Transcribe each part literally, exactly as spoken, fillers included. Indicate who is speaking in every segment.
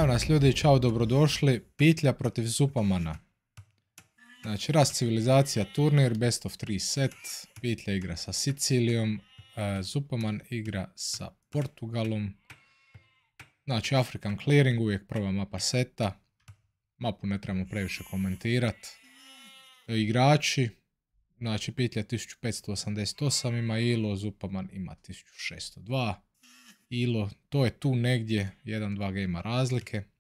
Speaker 1: nas ljudi, čao, dobrodošli. Pitlja protiv Zupamana. Znači, rast civilizacija turnir, best of tri set. Pitlja igra sa Sicilijom. Zupaman igra sa Portugalom. Znači, African Clearing, uvijek prva mapa seta. Mapu ne trebamo previše komentirati. Igrači. Znači, Pitlja tisuću petsto osamdeset osam ima Ilo, Zupaman ima tisuću šesto dva. Ilo, to je tu negdje, jedan dva gejma razlike. E,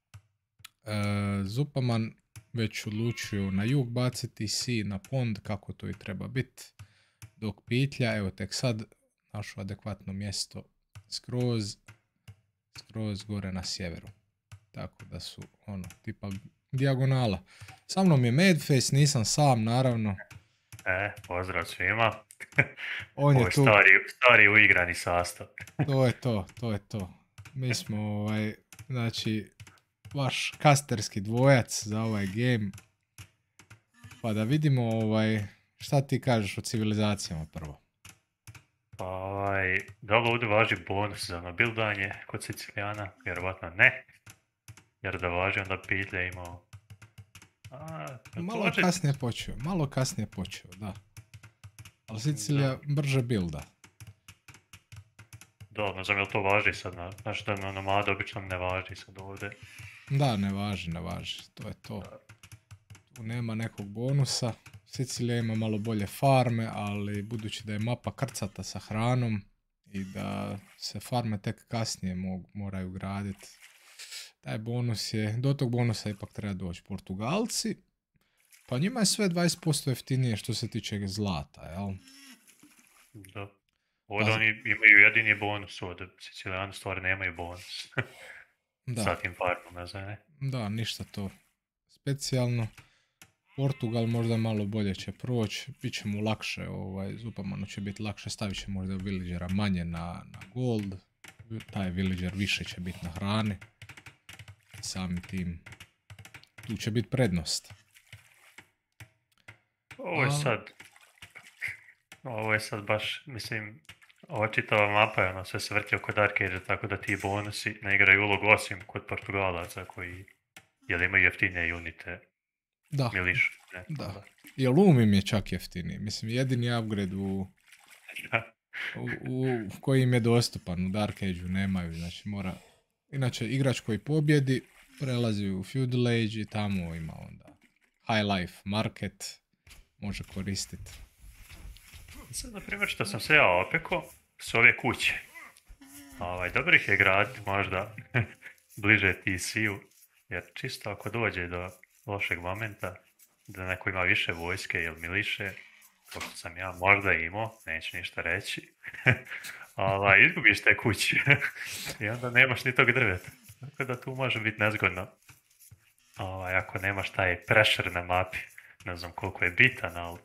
Speaker 1: Zupaman već odlučio na jug baciti, si na pond, kako to i treba biti. Dok Pitlja, evo tek sad, našo adekvatno mjesto skroz, skroz gore na sjeveru. Tako da su, ono, tipa dijagonala. Sa mnom je Madface, nisam sam, naravno.
Speaker 2: E, pozdrav svima.
Speaker 1: On je tu.
Speaker 2: Stari, stari uigrani sastav.
Speaker 1: To je to, to je to. Mi smo, ovaj, znači, vaš kasterski dvojac za ovaj game. Pa da vidimo, ovaj, šta ti kažeš o civilizacijama prvo.
Speaker 2: Pa, ovaj, da li ovdje važi bonus za nabildanje kod Sicilijana? Vjerovatno ne. Jer da važi, onda Pitlja imao... A,
Speaker 1: malo je kasnije počeo, malo kasnije počeo, da. Ali Sicilija brže builda.
Speaker 2: Da, ne znam je li to važi sad, na, znači da na nomad obično ne važi sad ovdje.
Speaker 1: Da, ne važi, ne važi, to je to. Da. Tu nema nekog bonusa. Sicilija ima malo bolje farme, ali budući da je mapa krcata sa hranom i da se farme tek kasnije mogu, moraju graditi. Taj bonus je, do tog bonusa ipak treba doći. Portugalci, pa njima je sve dvadeset posto jeftinije što se tiče zlata, jel?
Speaker 2: Da. Ovdje pa... oni imaju jedini bonus, ovdje Sicilijani stvari nemaju bonus. Sa tim farmom, ne znam, ne?
Speaker 1: Da, ništa to specijalno. Portugal možda malo bolje će proći, bit će mu lakše, ovaj, Zupamanu će biti lakše, stavit će možda villagera manje na, na gold, taj villager više će biti na hrani. Samim tim, tu će biti prednost.
Speaker 2: Ovo je sad, ovo je sad baš, mislim, ova čitava mapa je ono sve se vrti oko Dark Age, tako da ti bonusi ne igraju ulogu osim kod Portugalaca koji, jel imaju jeftinije unite,
Speaker 1: da.
Speaker 2: Milišu. Ne,
Speaker 1: da, da. I Loom im je čak jeftiniji, mislim, jedini upgrade u, u, u koji im je dostupan, u Dark Age-u nemaju, znači mora, inače igrač koji pobjedi, prelazi u Feudal Age i tamo ima onda High Life Market, može koristiti.
Speaker 2: Sad, na primjer, što sam se ja opeko s ove kuće. Ovaj, dobro ih je graditi možda bliže T C-u, jer čisto ako dođe do lošeg momenta, da neko ima više vojske ili miliše, kao što sam ja možda imao, neću ništa reći, ovaj, izgubiš te kuće i onda nemaš ni tog drveta. Tako da tu može biti nezgodno. Ovaj, ako nemaš taj pressure na mapi, ne znam koliko je bitan, ali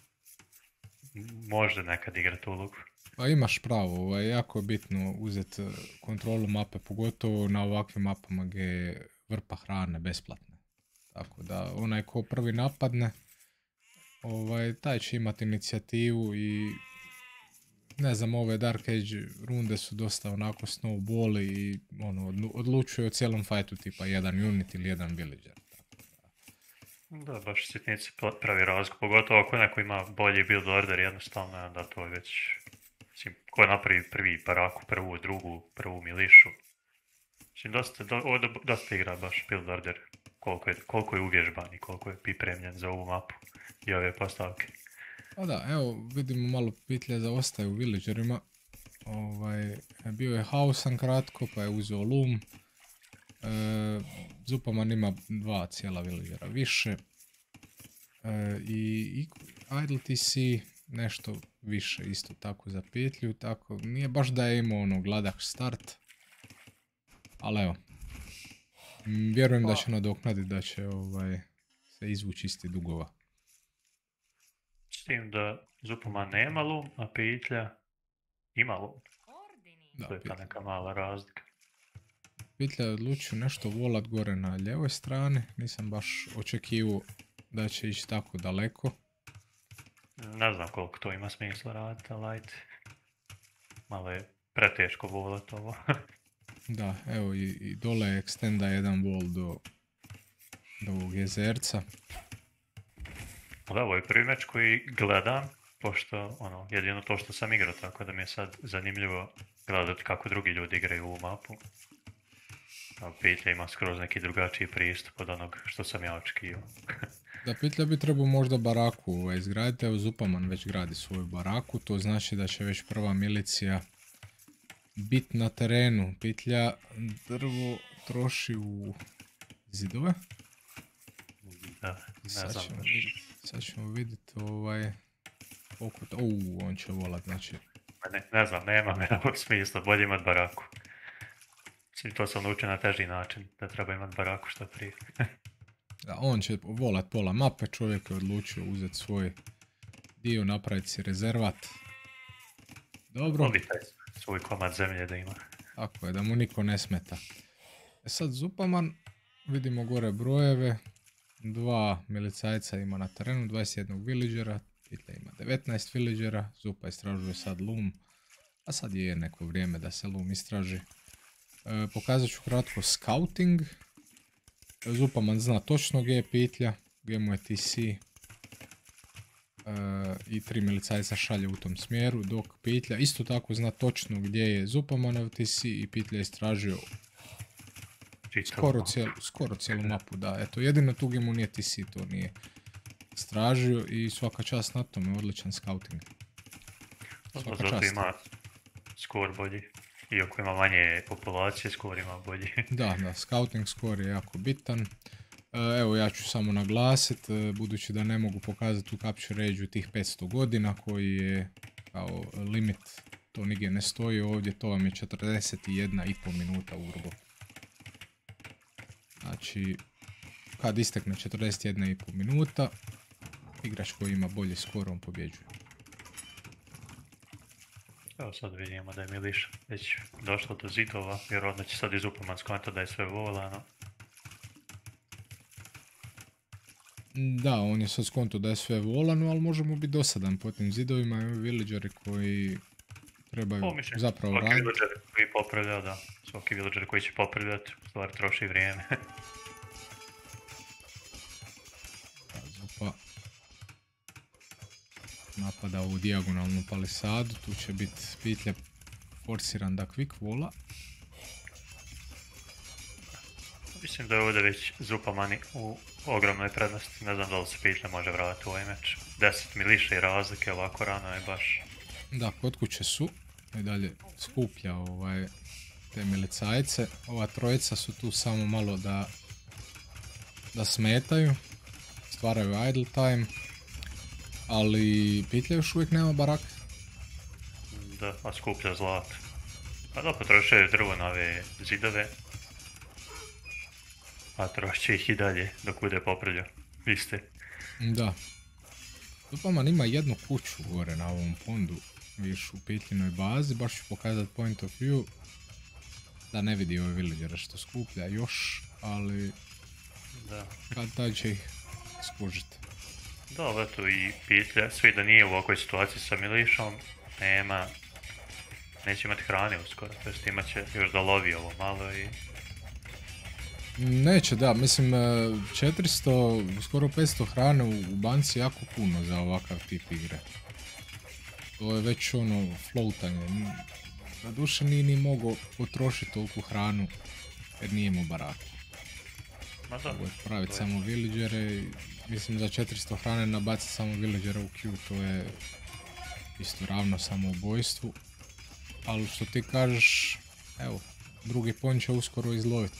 Speaker 2: može nekad igrati ulogu.
Speaker 1: Pa imaš pravo, ovaj, jako je bitno uzeti kontrolu mape, pogotovo na ovakvim mapama gdje je vrpa hrane besplatne. Tako da onaj ko prvi napadne, ovaj, taj će imati inicijativu i ne znam, ove Dark Age runde su dosta onako snowball i ono, odlučuje o cijelom fajtu tipa jedan unit ili jedan villager.
Speaker 2: Da, baš sitnici pravi razliku, pogotovo ako neko ima bolji build order jednostavno, onda to je već, mislim, ko napravi prvi paraku, prvu, drugu, prvu milišu. Mislim, dosta, do, ovdje dosta igra baš build order, koliko je, koliko je uvježban i koliko je pripremljen za ovu mapu i ove postavke.
Speaker 1: Pa da, evo, vidimo malo Pitlja zaostaje u villagerima. Ovaj, bio je Hausan kratko, pa je uzeo Loom. E, Zupaman ima dva cijela villagera više. E, I Idle T C nešto više isto tako za Pitlju, tako nije baš da je imao ono gladak start. Ali evo, vjerujem da će nadoknaditi, da će ovaj, se izvući isti dugova.
Speaker 2: S tim da Zupaman nema Loom, a Pitlja ima Loom. Da, to je ta neka mala razlika.
Speaker 1: Pitlja je odlučio nešto volat gore na ljevoj strani, nisam baš očekivao da će ići tako daleko.
Speaker 2: Ne znam koliko to ima smisla raditi, ali ajde. Malo je preteško volat ovo.
Speaker 1: Da, evo i, i dole extenda jedan wall do, do ovog jezerca.
Speaker 2: Da, ovo je prvi meč koji gledam, pošto, ono, jedino to što sam igrao, tako da mi je sad zanimljivo gledati kako drugi ljudi igraju ovu mapu. A Pitlja ima skroz neki drugačiji pristup od onog što sam ja očekivao.
Speaker 1: Da, Pitlja bi trebao možda baraku ovaj, izgraditi, evo Zupaman već gradi svoju baraku, to znači da će već prva milicija bit na terenu. Pitlja drvo troši u zidove.
Speaker 2: Da, ne
Speaker 1: Sad
Speaker 2: znam
Speaker 1: ćemo
Speaker 2: baš.
Speaker 1: vidjeti, sad ćemo vidjeti ovaj... Koliko to... Uuu, on će volat, znači...
Speaker 2: Ne, ne znam, nema me ovog smisla, bolje imat baraku. Mislim, to sam naučio na teži način, da treba imat baraku što prije.
Speaker 1: Da, on će volat pola mape, čovjek je odlučio uzeti svoj dio, napraviti si rezervat. Dobro.
Speaker 2: Voli taj svoj komad zemlje da ima.
Speaker 1: Tako je, da mu niko ne smeta. E sad Zupaman, vidimo gore brojeve. Dva milicajca ima na terenu, dvadeset jedan villagera, Pitlja ima devetnaest villagera, Zupa istražuje sad Lum, a sad je neko vrijeme da se Lum istraži. E, pokazat ću kratko scouting. Zupaman zna točno gdje je Pitlja, gdje mu je T C. E, I tri milicajca šalje u tom smjeru, dok Pitlja isto tako zna točno gdje je Zupamanov T C i Pitlja je istražio skoro cijelu, skoro cijelu mapu, da. Eto, jedino tu gdje mu nije T C, to nije istražio i svaka čast na tome, odličan scouting.
Speaker 2: Svaka Zato čast. Ima skor bolji. Iako ima manje populacije, skor ima bolji.
Speaker 1: Da, da, scouting skor je jako bitan. Evo, ja ću samo naglasiti, budući da ne mogu pokazati u Capture Age-u tih petsto godina koji je kao limit, to nigdje ne stoji ovdje, to vam je četrdeset jedna i pol minuta urbo. Znači, kad istekne četrdeset jedna i pol minuta, igrač koji ima bolji skor, on pobjeđuje.
Speaker 2: Evo sad vidimo da je Miliša već došlo do zidova, vjerojatno će sad iz Zupaman skonta da je sve volano.
Speaker 1: Da, on je sad skonto da je sve volano, ali možemo biti dosadan po tim zidovima, imaju villageri koji trebaju o, mislim, zapravo raditi.
Speaker 2: Svaki villager koji popravlja, da, svaki villager koji će popravljati, u stvari troši vrijeme.
Speaker 1: Zupa napada ovu dijagonalnu palisadu, tu će biti Pitlja forsiran da quick vola.
Speaker 2: Mislim da je ovdje već Zupamani u ogromnoj prednosti, ne znam da li se Pitlja može vratiti u ovaj meč. deset miliša i razlike, ovako rano je baš...
Speaker 1: Da, kod kuće su, i dalje skuplja ovaj, te milicajce. Ova trojica su tu samo malo da, da smetaju, stvaraju idle time, ali Pitlja još uvijek nema barake.
Speaker 2: Da, a skuplja zlato. A da, potrošaju drvo na ove zidove. A trošće ih i dalje dok bude popravljao. Vi ste.
Speaker 1: Da. Zupaman ima jednu kuću gore na ovom fondu. Viš u Pitljinoj bazi. Baš ću pokazati point of view. Da ne vidi ove villagera što skuplja još. Ali...
Speaker 2: Da.
Speaker 1: Kad tad će ih skužiti.
Speaker 2: Da, ali eto i Pitlja. Svi da nije u ovakvoj situaciji sa Milišom. Nema... Neće imati hrane uskoro. To jest imat će još da lovi ovo malo i...
Speaker 1: Neće, da, mislim četiristo, skoro petsto hrane u banci jako puno za ovakav tip igre. To je već ono floatanje. Na duše nije ni mogao potrošiti toliku hranu jer nije mu baraku. Ovo je praviti samo villagere, mislim za četiristo hrane nabaciti samo villagera u queue, to je isto ravno samoubojstvu. Ali što ti kažeš, evo, drugi pon će uskoro izloviti.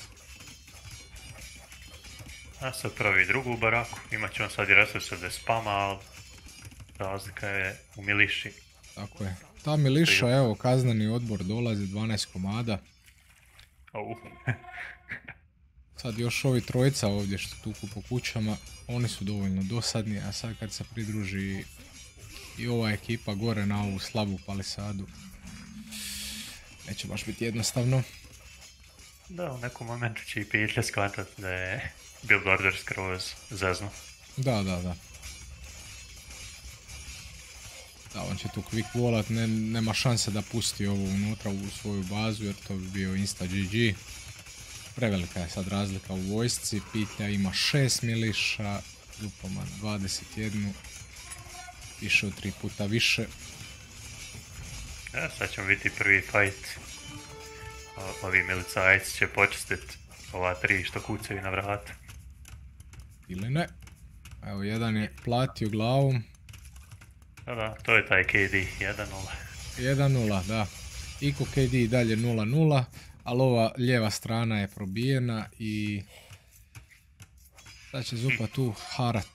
Speaker 2: A sad pravi drugu baraku, imat će on sad i resurse da spama, ali razlika je u Miliši.
Speaker 1: Tako je. Ta Miliša, evo, kazneni odbor dolazi, dvanaest komada.
Speaker 2: Au.
Speaker 1: Sad još ovi trojica ovdje što tuku po kućama, oni su dovoljno dosadni, a sad kad se pridruži i ova ekipa gore na ovu slabu palisadu, neće baš biti jednostavno.
Speaker 2: Da, u nekom momentu će i Pitlja skvatati da je build order skroz zezno.
Speaker 1: Da, da, da. Da, on će tu quick wallat, ne, nema šanse da pusti ovo unutra u svoju bazu jer to bi bio insta G G. Prevelika je sad razlika u vojsci, Pitlja ima šest miliša, Zupaman dvadeset jedan, više od tri puta više.
Speaker 2: Ja, sad ćemo biti prvi fight. O, ovi milicajci će počistiti ova tri što kucaju na vrata.
Speaker 1: Ili ne. Evo, jedan je platio glavom.
Speaker 2: Da, da, to je taj K D, jedan nula.
Speaker 1: jedan nula, da. Iko K D dalje nula nula, ali ova lijeva strana je probijena i sad će Zupa tu harat.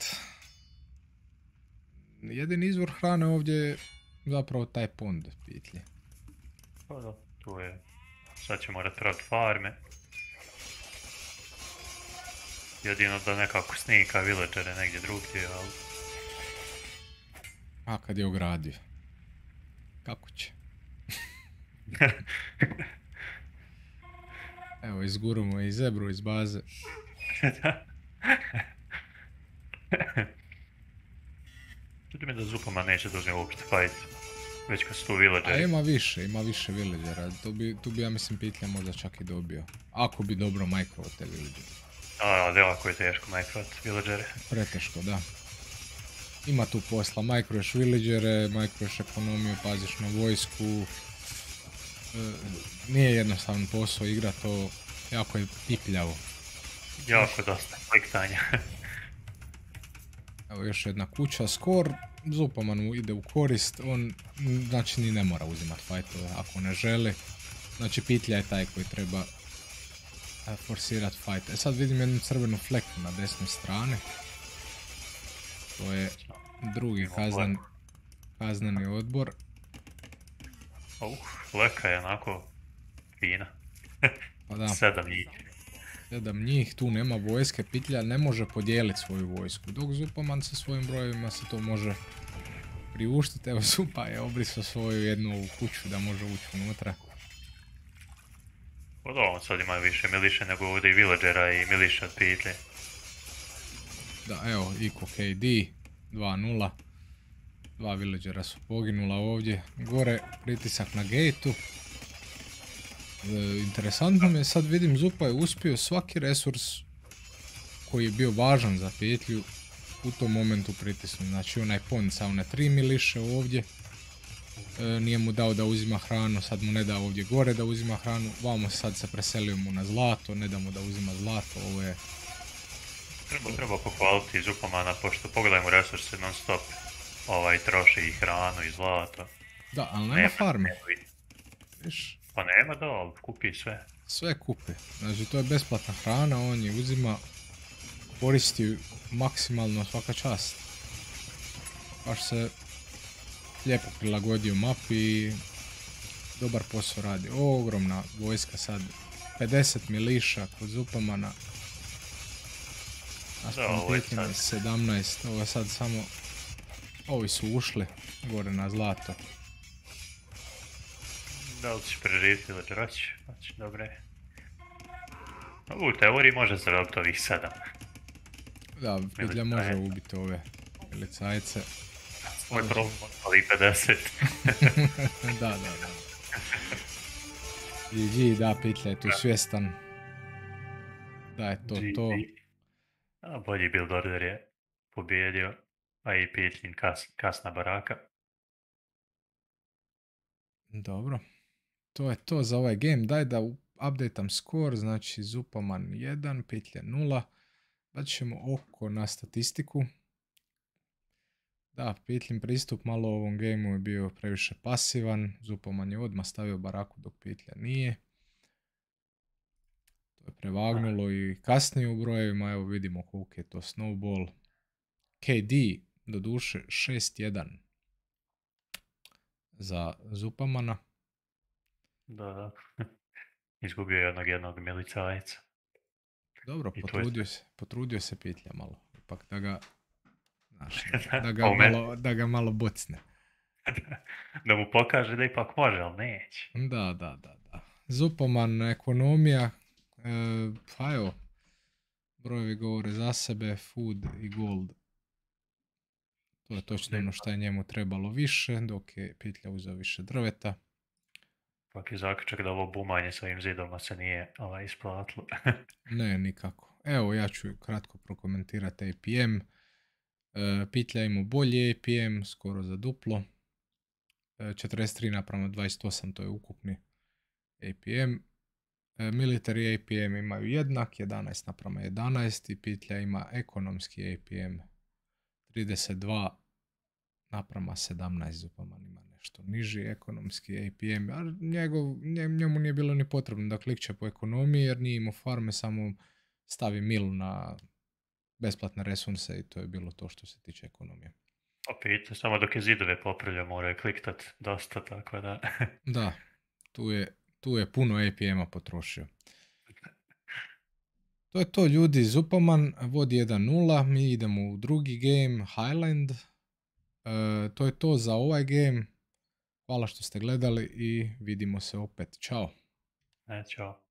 Speaker 1: Jedini izvor hrane ovdje je zapravo taj pond Pitlje.
Speaker 2: Pa da, tu je. Sad će morat praviti farme. Jedino da nekako snika villagere negdje drugdje, ali...
Speaker 1: A kad je ogradio? Kako će? Evo, izguramo i zebru iz baze.
Speaker 2: Čuti mi da Zupaman neće doći uopšte fight. Već kad su tu villageri.
Speaker 1: A ima više, ima više villagera. Tu bi, tu bi ja mislim Pitlja možda čak i dobio. Ako bi dobro micro te villagere.
Speaker 2: A, ali jako je teško microvat villagere.
Speaker 1: Preteško, da. Ima tu posla, microš villagere, microš ekonomiju, paziš na vojsku. E, nije jednostavan posao igra, to jako je pipljavo.
Speaker 2: Jako dosta kliktanja.
Speaker 1: Evo još jedna kuća, skor, Zupaman mu ide u korist, on znači ni ne mora uzimat fightove ako ne želi. Znači Pitlja je taj koji treba forsirat fight. E sad vidim jednu crvenu fleku na desnoj strani. To je drugi kaznan, kaznani odbor.
Speaker 2: Uh, fleka je onako fina.
Speaker 1: Pa da.
Speaker 2: Sedam njih.
Speaker 1: Sedam njih, tu nema vojske, Pitlja ne može podijeliti svoju vojsku. Dok Zupaman sa svojim brojevima se to može priuštiti. Evo Zupa je obrisao svoju jednu ovu kuću da može ući unutra.
Speaker 2: Pa da, on sad ima više miliše nego ovdje i villagera i miliša od Pitlje.
Speaker 1: Da, evo, Iko K D, dva nula. Dva villagera su poginula ovdje. Gore pritisak na gateu. E, interesantno mi je, sad vidim Zupa je uspio svaki resurs koji je bio važan za Pitlju u tom momentu pritisnuti. Znači onaj pond sa one tri miliše ovdje. E, nije mu dao da uzima hranu, sad mu ne da ovdje gore da uzima hranu. Vamo sad se preselio mu na zlato, ne da mu da uzima zlato, ovo je...
Speaker 2: Treba, treba pohvaliti Zupamana, pošto pogledajmo resurse non stop. Ovaj troši i hranu i zlato.
Speaker 1: Da, ali nema farme. Viš?
Speaker 2: Pa nema da, ali kupi sve.
Speaker 1: Sve kupi. Znači to je besplatna hrana, on je uzima, koristi maksimalno svaka čast. Baš se lijepo prilagodio mapi i dobar posao radi. Ogromna vojska sad. pedeset miliša kod Zupamana. Naspram sedamnaest, ovo je sad samo... Ovi su ušli gore na zlato.
Speaker 2: Da li ćeš preživjeti ili roći? Znači, dobre. U teoriji može se dobiti ovih sedam.
Speaker 1: Da, Pitlja može ubiti ove milicajce.
Speaker 2: Moj problem, ali pedeset.
Speaker 1: Da, da, da. G G, da, Pitlja je tu svjestan. Da je to to.
Speaker 2: A bolji build order je pobjedio, a i Pitlin kas, kasna baraka.
Speaker 1: Dobro. To je to za ovaj game. Daj da updateam score, znači Zupaman jedan, Pitlja nula. Dat ćemo oko na statistiku. Da, Pitlin pristup malo ovom gameu je bio previše pasivan. Zupaman je odmah stavio baraku dok Pitlja nije. To je prevagnulo i kasnije u brojevima. Evo vidimo koliko je to snowball. K D do duše šest jedan za Zupamana.
Speaker 2: Da, da. Izgubio je jednog jednog milicajca.
Speaker 1: Dobro, potrudio se, potrudio se Pitlja malo. Ipak da ga, znaš, da ga, malo, da ga malo bocne.
Speaker 2: Da mu pokaže da ipak može, ali neće.
Speaker 1: Da, da, da, da. Zupaman, ekonomija, e, pa evo, brojevi govore za sebe, food i gold. To je točno ono što je njemu trebalo više, dok je Pitlja uzeo više drveta.
Speaker 2: Pak je zaključak da ovo bumanje s ovim zidoma se nije ovaj, isplatilo.
Speaker 1: Ne, nikako. Evo, ja ću kratko prokomentirati A P M. E, Pitlja ima bolji A P M, skoro za duplo. E, četrdeset tri naprama dvadeset osam, to je ukupni A P M. E, military A P M imaju jednak, jedanaest naprama jedanaest, i Pitlja ima ekonomski A P M trideset dva naprama sedamnaest, Zupaman ima nešto niži ekonomski A P M, a njegov, njemu nije bilo ni potrebno da klikće po ekonomiji jer nije imao farme, samo stavi mil na besplatne resurse i to je bilo to što se tiče ekonomije.
Speaker 2: Opet, samo dok je zidove popravlja moraju kliktat dosta, tako da...
Speaker 1: Da, tu je, tu je puno A P M-a potrošio. To je to, ljudi. Zupaman vodi jedan nula, mi idemo u drugi game, Highland. E, to je to za ovaj game. Hvala što ste gledali i vidimo se opet. Ćao.
Speaker 2: E, čao.